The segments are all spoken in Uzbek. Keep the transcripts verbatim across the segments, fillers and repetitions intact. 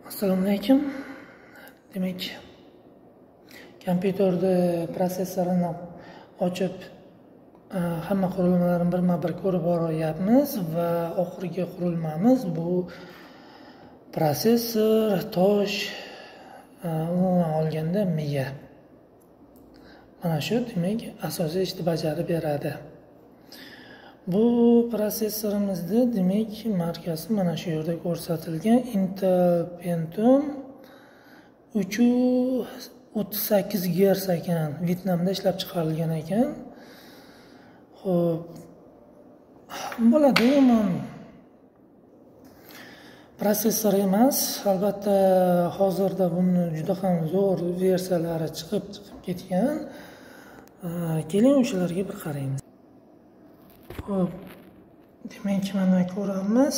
Assalomu alaykum. Demak, kompyuterda prosessorini ochib, hamma qurilmalarni birma-bir ko'rib boryapmiz va oxirgi qurilmamiz bu prosessor, tosh, umuman olganda miya. Mana shu demak asosiy ishni bajarib beradi. Bu prosessorimizda demak markasi mana shu yerda ko'rsatilgan Intel Pentium uch yuz o'ttiz sakkiz gigahertz ekan, Vyetnamda ishlab chiqarilgan ekan. Xo'p, bo'ladi, umuman prosessor emas, albatta hozirda buni juda ham zo'r versiyalari chiqib chiqib ketgan. Keling o'shalarga bir qaraymiz. Xo'p, demak mana ko'ramiz.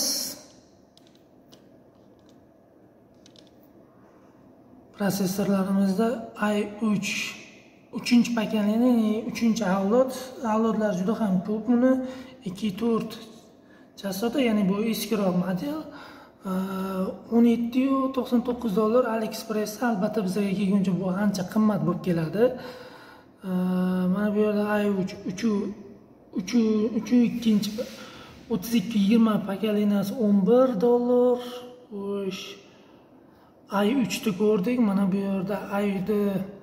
Prosessorlarimizda i uch uchinchi pokoleniya, uchinchi avlod. Avlodlar juda ham ko'p. Buni ikki to'rt chastota, ya'ni bu eskiroq model. o'n yetti to'qson to'qqiz dollar AliExpressda, albatta bizga kelguncha bu ancha qimmat bo'lib keladi. Mana bu yerda i uch uch ikkinchi o'ttiz ikki yigirma pokoleniyasi o'n bir dollar. Xo'sh, i uch ni ko'rdik. Mana bu yerda i ni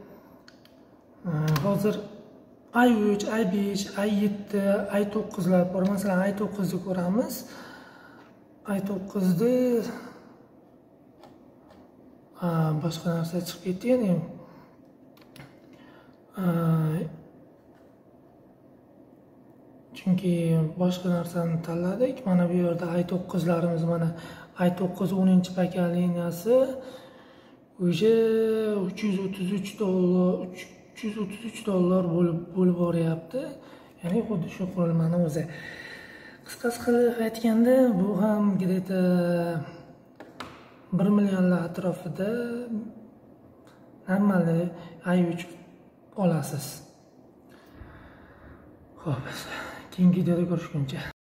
hozir i uch, i besh, i yetti, i to'qqizlar bor. Masalan, i to'qqizni ko'ramiz. i to'qqizda boshqa narsa chiqib ketdi, ya'ni chunki boshqa narsani tanladik. Mana bu yerda i to'qqizlarimiz, mana i to'qqiz o'ninchi pokoleniyasi o'sha uch yuz o'ttiz uch dollar uch yuz o'ttiz uch dollar bo'lib bo'lib boryapti. Ya'ni xuddi shu qurilmani o'zi. Qisqasi qilib aytganda, bu ham где-то bir millionlar atrofida normalniy i uch olasiz. Xo'p, keyingi videoda ko'rishguncha.